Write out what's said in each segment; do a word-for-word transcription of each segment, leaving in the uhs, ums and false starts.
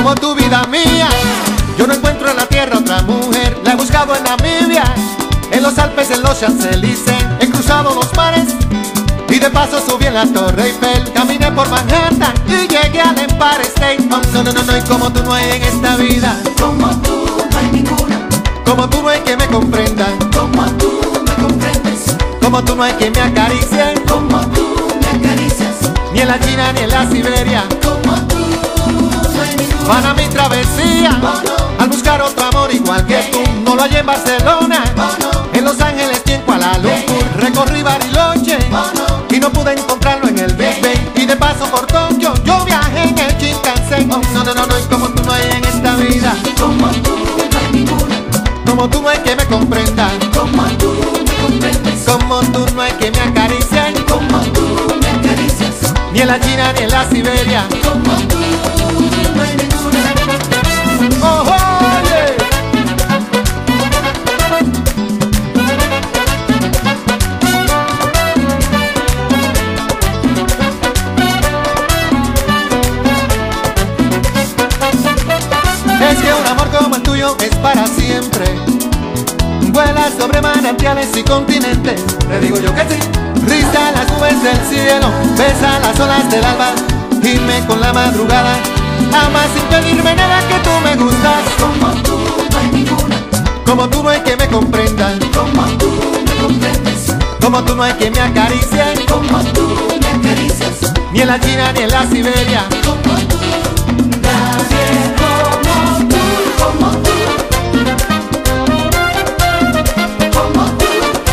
como tu vida mía. Yo no encuentro en la tierra otra mujer. La he buscado en Namibia, en los Alpes, en los Champs-Élysées. He cruzado los mares y de paso subí en la Torre Eiffel. Caminé por Manhattan y llegué al Empire State. Oh, no, no, no, no, y como tú no hay en esta vida. Como tú no hay ninguna. Como tú no hay que me comprenda. Como tú me comprendes. Como tú no hay que me acaricie. Como tú me acaricias. Ni en la China ni en la Siberia. Como tú no hay ninguna. Para mi travesía, Oh, no. al buscar otro amor igual que tú. No lo hallé en Barcelona, Oh, no. en Los Ángeles y en Kuala Lumpur. Recorrí Bariloche Oh, no. y no pude encontrarlo en el Big Bang. Y de paso por Tokio yo viajé en el Shinkansen. Oh, no, no, no, no, y como tú no hay en esta vida. Como tú no hay ninguna. Como tú no hay que me comprenda. Como tú me comprendes. Como tú no hay que me acaricien. Como tú me acaricias. Ni en la China ni en la Siberia. Como tú no hay ninguna. Oh, oye. Es que un amor como el tuyo es para siempre. Vuela sobre manantiales y continentes. Le digo yo que sí. Risa las nubes del cielo, besa las olas del alba, dime con la madrugada, amas sin pedirme nada, que tú me gustas. Como tú no hay ninguna. Como tú no hay que me comprendan. Como tú me comprendes. Como tú no hay que me acaricien. Como tú me acaricias. Ni en la China ni en la Siberia. Como tú. Nadie como tú. Como tú. Como tú.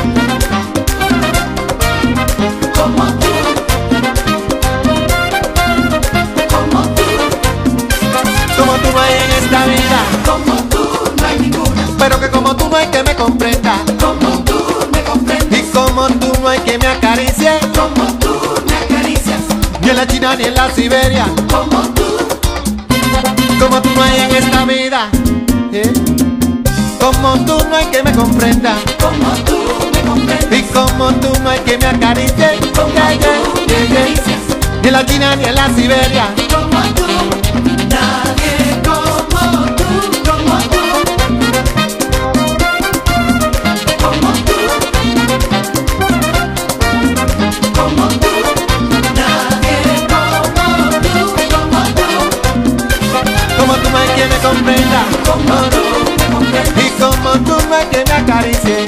Como tú. Como tú. Como tú no hay en esta vida. Como tú no hay ninguna. Pero que como tú no hay que me comprenda. Como tú me comprendes. Y como tú no hay que me acaricie. Como tú me acaricias. Ni en la China ni en la Siberia. Como tú. Como tú no hay en esta vida. ¿Eh? Como tú no hay que me comprenda. Como tú me comprendes. Y como tú no hay que me acaricie. Como Yeah, yeah, tú me yeah, yeah. acaricias. Ni en la China ni en la Siberia. Como tú. Nadie como tú. Como tú. Como tú. Como tú. Nadie como tú. Como tú. Como tú no hay que me comprenda. Como tú me comprendes. Y como tú no hay que me acaricie.